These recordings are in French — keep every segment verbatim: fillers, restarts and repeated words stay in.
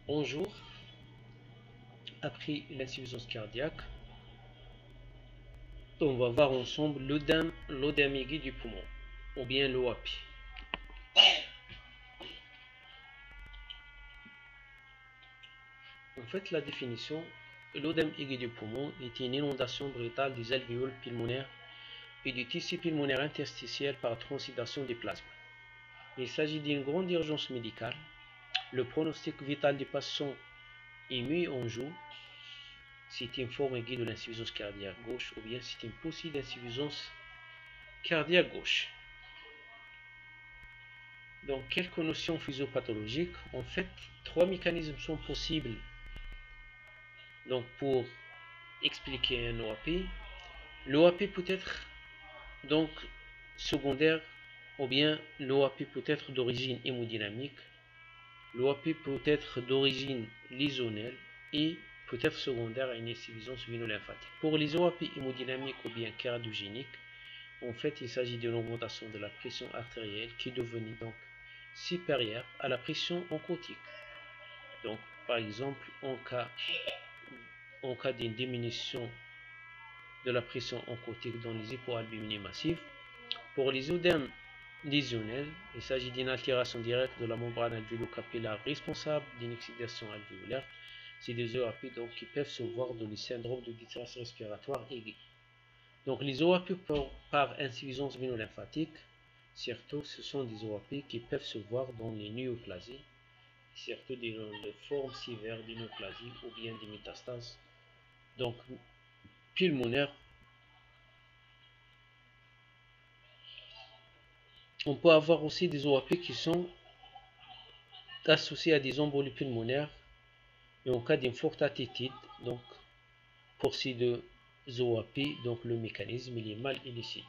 Bonjour, après l'insuffisance cardiaque, on va voir ensemble l'œdème, l'œdème aigu du poumon, ou bien l'O A P. En fait, la définition, l'œdème aigu du poumon est une inondation brutale des alvéoles pulmonaires et du tissu pulmonaire interstitiel par transidation des plasmes. Il s'agit d'une grande urgence médicale. Le pronostic vital des patients est mis en jeu. C'est une forme aiguë de l'insuffisance cardiaque gauche ou bien c'est une possible insuffisance cardiaque gauche. Donc, quelques notions physiopathologiques. En fait, trois mécanismes sont possibles donc, pour expliquer un O A P. L'O A P peut être donc secondaire ou bien l'O A P peut être d'origine hémodynamique. L'O A P peut être d'origine lésionnelle et peut être secondaire à une insuffisance veno-lymphatique. Pour les O A P hémodynamiques ou bien cardiogéniques, en fait, il s'agit d'une augmentation de la pression artérielle qui est devenue donc supérieure à la pression oncotique. Donc, par exemple, en cas, en cas d'une diminution de la pression oncotique dans les hypoalbuminés massives, pour les œdèmes lésionnels, il s'agit d'une altération directe de la membrane alvéolo-capillaire responsable d'une excitation alvéolaire. C'est des O A P donc, qui peuvent se voir dans les syndromes de détresse respiratoire aiguë. Donc, les O A P par, par insuffisance veno-lymphatique, surtout, ce sont des O A P qui peuvent se voir dans les néoplasies, surtout des formes sévères de néoplasie ou bien des métastases donc pulmonaires. On peut avoir aussi des O A P qui sont associés à des embolies pulmonaires et en cas d'une forte attitude. Donc, pour ces deux O A P, donc le mécanisme il est mal élucidé.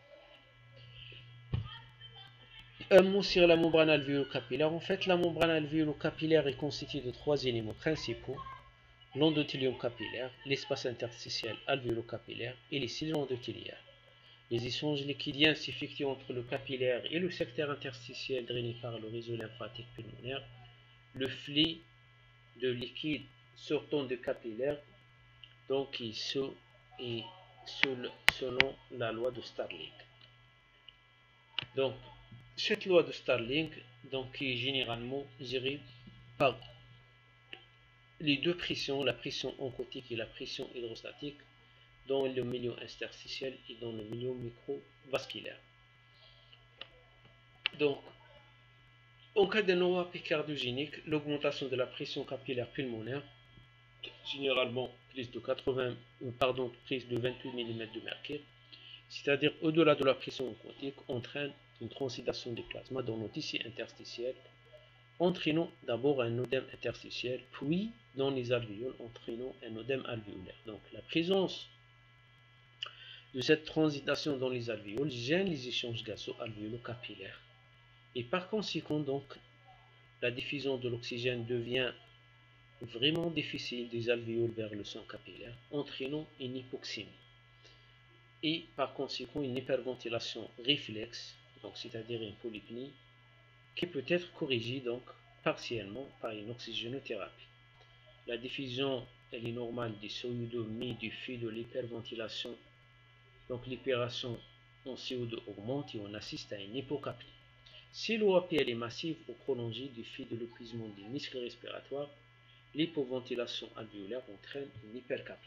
Un mot sur la membrane alvéolo-capillaire. En fait, la membrane alvéolo-capillaire est constituée de trois éléments principaux: l'endothélium capillaire, l'espace interstitiel alvéolo-capillaire et les cellules endothéliales. Les échanges liquidiens s'effectuent entre le capillaire et le secteur interstitiel drainé par le réseau lymphatique pulmonaire. Le flux de liquide sortant du capillaire donc il se, est selon la loi de Starling. Donc, cette loi de Starling donc, est généralement gérée par les deux pressions, la pression oncotique et la pression hydrostatique, dans le milieu interstitiel et dans le milieu microvasculaire. Donc, en cas d'un O A P cardiogénique, l'augmentation de la pression capillaire pulmonaire, généralement prise de quatre-vingts, pardon, prise de vingt-huit millimètres de mercure, c'est-à-dire au-delà de la pression oncotique, entraîne une transidation des plasmas dans nos tissus interstitiels, entraînant d'abord un œdème interstitiel, puis dans les alvéoles, entraînant un œdème alvéolaire. Donc la présence de cette transitation dans les alvéoles gêne les échanges gazeux alvéolo-capillaires. Et par conséquent, donc, la diffusion de l'oxygène devient vraiment difficile des alvéoles vers le sang capillaire, entraînant une hypoxémie. Et par conséquent, une hyperventilation réflexe, donc c'est-à-dire une polypnie, qui peut être corrigée donc partiellement par une oxygénothérapie. La diffusion elle est normale du C O deux, mais du fait de l'hyperventilation, donc l'hyperation en C O deux augmente et on assiste à une hypocapnie. Si l'O A P est massive ou prolongée du fait de l'épuisement des muscles respiratoires, l'hypoventilation alvéolaire entraîne une hypercapnie.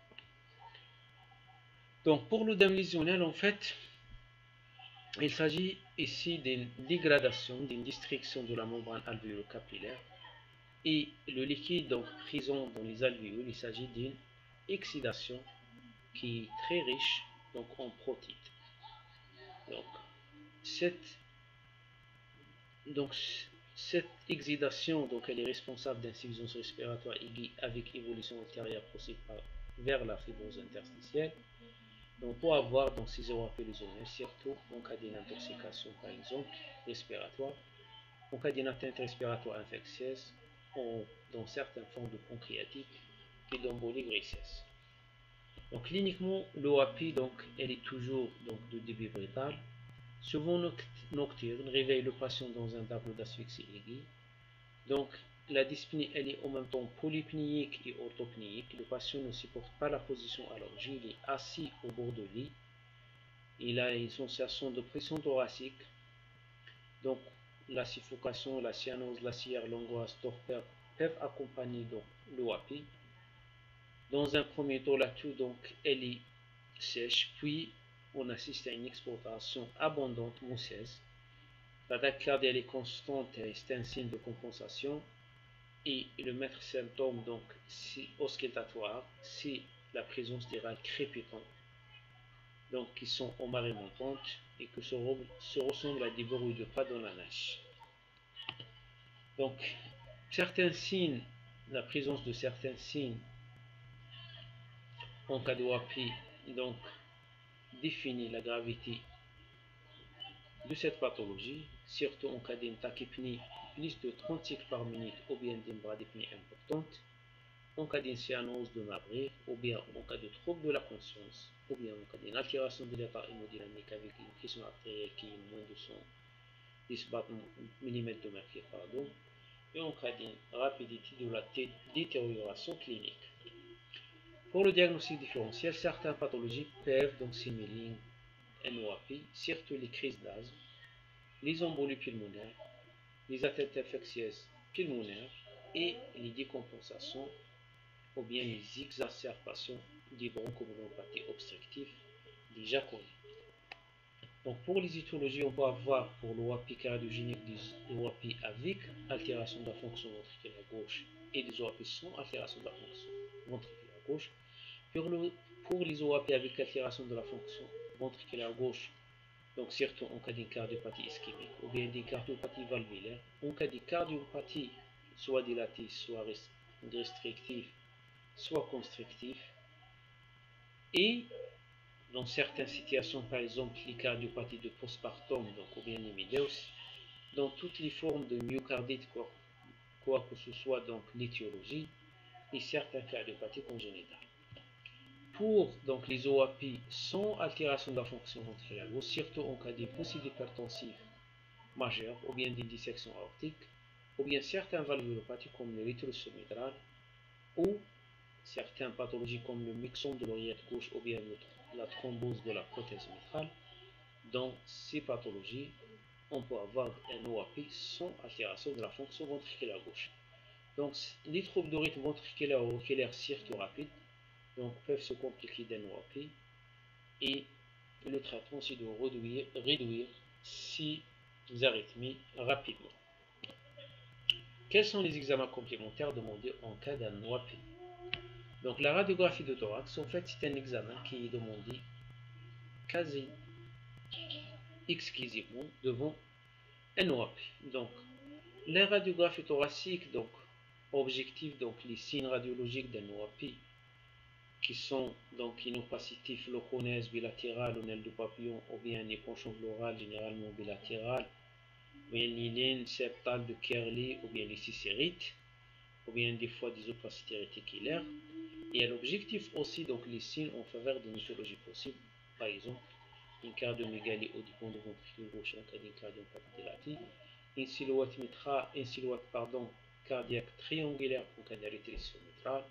Donc pour l'œdème lésionnel, en fait, il s'agit ici d'une dégradation, d'une destruction de la membrane alvéolo-capillaire et le liquide donc présent dans les alvéoles, il s'agit d'une exudation qui est très riche donc en protéines. Donc cette, donc, cette exudation donc, elle est responsable d'insuffisance respiratoire aiguë avec évolution antérieure possible vers la fibrose interstitielle. Donc, pour avoir dans ces O A P lésionnels, surtout en cas d'une intoxication par exemple respiratoire, en cas d'une atteinte respiratoire infectieuse, ou dans certaines formes de pancréatite et d'embolie graisseuse. Donc cliniquement, l'O A P donc, elle est toujours donc, de début brutal, souvent nocturne, réveille le patient dans un tableau d'asphyxie aiguë. Donc la dyspnée elle est en même temps polypnéique et orthopnéique. Le patient ne supporte pas la position allongée, il est assis au bord du lit. Il a une sensation de pression thoracique. Donc la suffocation, la cyanose, la cière, l'angoisse, torpeur peuvent accompagner donc l'O A P. Dans un premier temps, la toux donc elle est sèche, puis on assiste à une exportation abondante mousseuse. L'attaque cardiaque est constante et c'est un signe de compensation. Et le maître symptôme donc si auscultatoire, c'est la présence des râles crépitants, donc qui sont en marée montante et que se, se ressemblent à des bruits de pas dans la neige. Donc certains signes, la présence de certains signes en cas de O A P donc définit la gravité de cette pathologie, surtout en cas d'une tachypnée plus de trente cycles par minute ou bien d'une bradypnée importante, en cas d'une cyanose de Mabre, ou bien en cas de trouble de la conscience, ou bien en cas d'une altération de l'état hémodynamique avec une pression artérielle qui est moins de cent dix millimètres de mercure, pardon, et en cas d'une rapidité de la détérioration clinique. Pour le diagnostic différentiel, certaines pathologies peuvent donc simuler un O A P, surtout les crises d'asthme, les embolies pulmonaires, les atteintes infectieuses pulmonaires et les décompensations ou bien les exacerbations des bronchomyopathies obstructives déjà connues. Donc pour les étiologies, on peut avoir pour l'O A P cardiogénique des O A P avec altération de la fonction ventriculaire gauche et des O A P sans altération de la fonction ventriculaire gauche. Pour, le, pour les O A P avec altération de la fonction ventriculaire gauche, donc surtout en cas d'une cardiopathie ischémique ou bien d'une cardiopathie valvulaire, en cas de cardiopathie soit dilatée, soit restrictive, soit constrictive, et dans certaines situations, par exemple les cardiopathies de postpartum, donc ou bien les médéos, dans toutes les formes de myocardite, quoi, quoi que ce soit, donc l'étiologie, et certaines cardiopathies congénitales. Pour donc les O A P sans altération de la fonction ventriculaire gauche, surtout en cas de possible hypertensif majeure ou bien d'une dissection aortique, ou bien certaines valvulopathies comme le rétros mitral ou certaines pathologies comme le myxome de l'oreillette gauche ou bien la thrombose de la prothèse mitrale. Dans ces pathologies, on peut avoir un O A P sans altération de la fonction ventriculaire gauche. Donc les troubles de rythme ventriculaire ou auriculaire surtout rapides donc, peuvent se compliquer d'un O A P et le traitement c'est de réduire, réduire ces arythmies rapidement. Quels sont les examens complémentaires demandés en cas d'un O A P? Donc la radiographie de thorax, en fait, c'est un examen qui est demandé quasi exclusivement devant un O A P. Donc la radiographie thoracique, donc objectif donc les signes radiologiques d'un O A P qui sont donc une opacité phloconèse bilatérale ou aile de papillon ou bien une éponchon florale généralement bilatérale, ou bien une ligne septale de Kerley ou bien les cicérites, ou bien des fois des opacités réticulaires. Et l'objectif aussi donc les signes en faveur d'une étiologie possible, par exemple une cardiomégalie au du pont de ventricule gauche en cas d'une cardiopathie dilatée, une silhouette mitrale, une silhouette pardon cardiaque triangulaire en cas d'arrhythmie mitrale.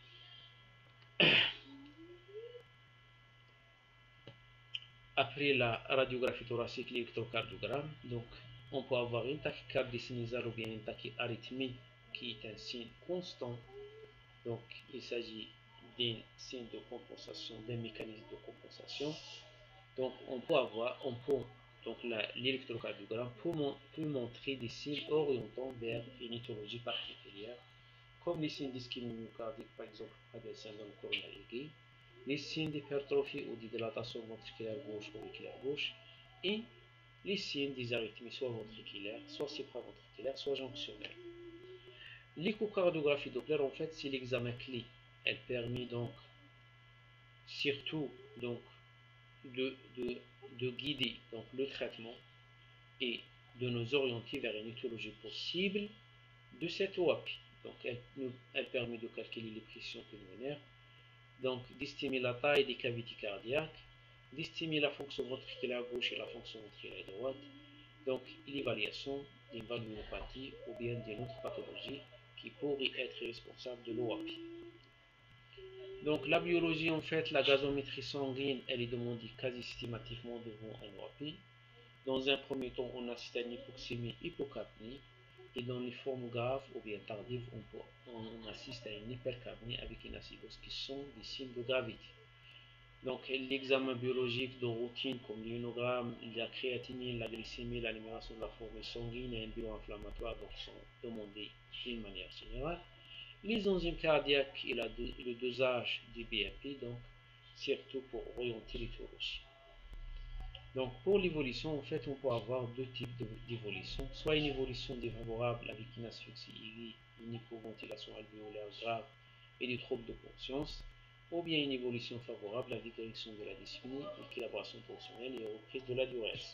Après la radiographie thoracique, l'électrocardiogramme, donc on peut avoir une tachycardie sinusale ou bien une tachyarythmie qui est un signe constant. Donc il s'agit d'un signe de compensation, d'un mécanisme de compensation. Donc on peut avoir, on peut donc l'électrocardiogramme peut, peut montrer des signes orientant vers une étiologie particulière, comme les signes d'ischémie myocardique, par exemple près d'un syndrome coronal aigu, les signes d'hypertrophie ou de dilatation ventriculaire gauche ou auriculaire gauche, et les signes des arythmies soit ventriculaires, soit supraventriculaires, soit jonctionnelles. L'échocardiographie Doppler, en fait, c'est l'examen clé. Elle permet donc surtout donc, de, de, de guider donc, le traitement et de nous orienter vers une étiologie possible de cette O A P. Donc, elle, elle permet de calculer les pressions pulmonaires, donc d'estimer la taille des cavités cardiaques, d'estimer la fonction ventriculaire gauche et la fonction ventriculaire droite, donc l'évaluation d'une valvulopathie ou bien d'une autre pathologie qui pourrait être responsable de l'O A P. Donc la biologie, en fait, la gazométrie sanguine, elle est demandée quasi systématiquement devant un O A P. Dans un premier temps, on assiste à une hypoxémie, hypocapnie, et dans les formes graves ou bien tardives, on, peut, on assiste à une hypercapnie avec une acidose qui sont des signes de gravité. Donc l'examen biologique de routine comme l'immunogramme, la créatinine, la glycémie, l'élimination de la formule sanguine et un bilan inflammatoire donc, sont demandés d'une manière générale. Les enzymes cardiaques et, la, et le dosage du B A P, donc surtout pour orienter l'éthologie. Donc pour l'évolution, en fait, on peut avoir deux types d'évolution, soit une évolution défavorable avec une asphyxie aiguë, une hypoventilation alvéolaire grave et des troubles de conscience, ou bien une évolution favorable avec direction de la dyspnée, équilibration tensionnelle et reprise de la diurèse.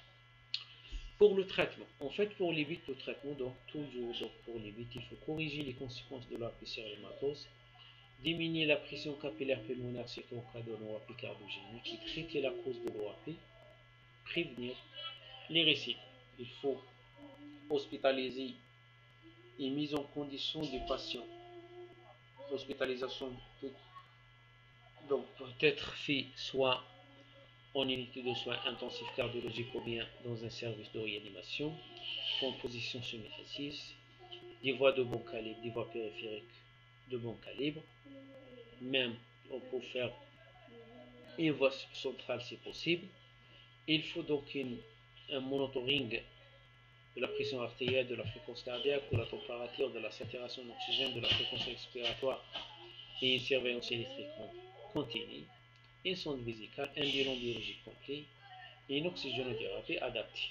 Pour le traitement, en fait, pour l'éviter le traitement, donc toujours donc pour l'éviter, il faut corriger les conséquences de l'O A P cérématose, diminuer la pression capillaire pulmonaire, surtout en cas de l'O A P cardiogénique, et traiter la cause de l'O A P. Prévenir les récidives. Il faut hospitaliser et mise en condition des patients. L'hospitalisation peut donc peut être faite soit en unité de soins intensifs cardiologiques ou bien dans un service de réanimation, en position semi-assise, des voies de bon calibre, des voies périphériques de bon calibre. Même on peut faire une voie centrale si possible. Il faut donc une, un monitoring de la pression artérielle, de la fréquence cardiaque, de la température, de la saturation d'oxygène, de la fréquence respiratoire et une surveillance électrique continue, une sonde vésicale, un bilan biologique complet et une oxygénothérapie adaptée.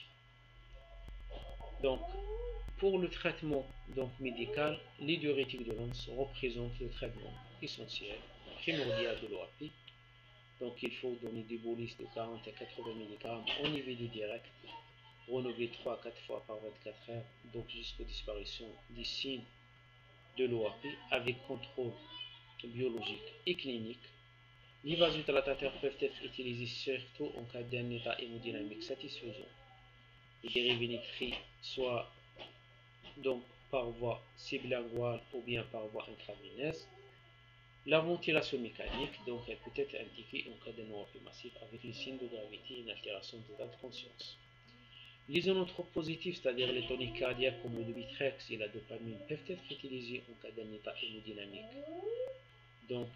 Donc, pour le traitement donc, médical, les diurétiques de Lens représentent le traitement essentiel, primordial de l'O A P. Donc, il faut donner des bolises de quarante à quatre-vingts milligrammes en I V D direct, renouvelé trois à quatre fois par vingt-quatre heures, donc jusqu'à disparition des signes de l'O A P avec contrôle biologique et clinique. Les vasodilatateurs peuvent être utilisés surtout en cas d'un état hémodynamique satisfaisant. Les dérivés nitriques, soit donc par voie sublinguale ou bien par voie intraveineuse. La ventilation mécanique, donc elle peut être indiquée en cas d'un O A P massif avec les signes de gravité et une altération de l'état de conscience. Les ionotropes positifs, c'est-à-dire les toniques cardiaques comme le Dovitrex et la dopamine, peuvent être utilisés en cas d'un état hémodynamique. Donc,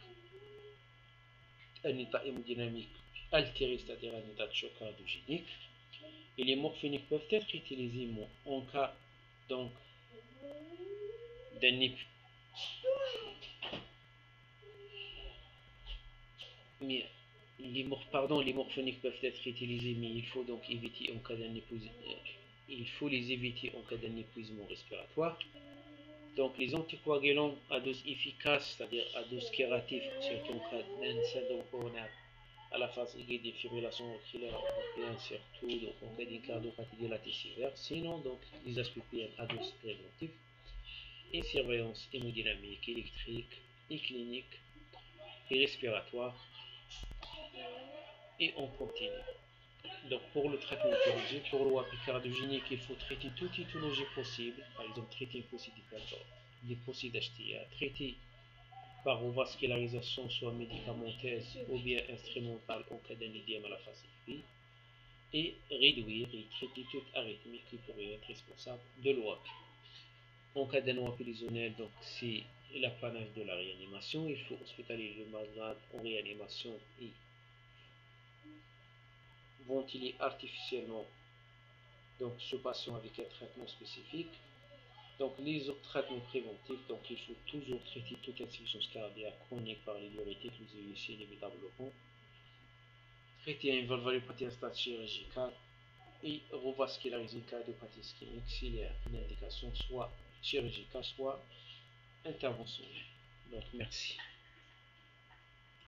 un état hémodynamique altéré, c'est-à-dire un état de choc cardiogénique. Et les morphiniques peuvent être utilisés en cas donc d'un mais les, pardon, les morphiniques peuvent être utilisés, mais il faut donc éviter en cas d'un épuisement. Il faut les éviter en cas d'un épuisement respiratoire. Donc les anticoagulants à dose efficace, c'est-à-dire à dose curative, surtout en cas d'un syndrome coronaire à la phase aiguë des fibrillations auriculaires européennes, surtout donc, en cas d'une cardiopathie dilatée sévère. Sinon, donc les A S P P M à dose préventive et surveillance hémodynamique, électrique et clinique et respiratoire. Et on continue. Donc pour le traitement éthologique, pour l'O A P cardiogénique, il faut traiter toute éthologie possible, par exemple traiter une possible H T A, traiter par revascularisation soit médicamenteuse ou bien instrumentale en cas d'un édème à la phase aiguë, et réduire et traiter toute arythmie qui pourrait être responsable de l'O A P. En cas d'un O A P lésionnel, donc c'est l'apanage de la réanimation, il faut hospitaliser le malade en réanimation et ventiler artificiellement donc ce patient avec un traitement spécifique. Donc les autres traitements préventifs, donc il faut toujours traiter toute insuffisance cardiaque chronique par les diurétiques, les U C, les bêta-bloquants, traiter une valvulopathie à stade chirurgical et revasculariser une cardiopathie ischémique s'il y a une indication soit chirurgicale, soit interventionnelle. Donc merci.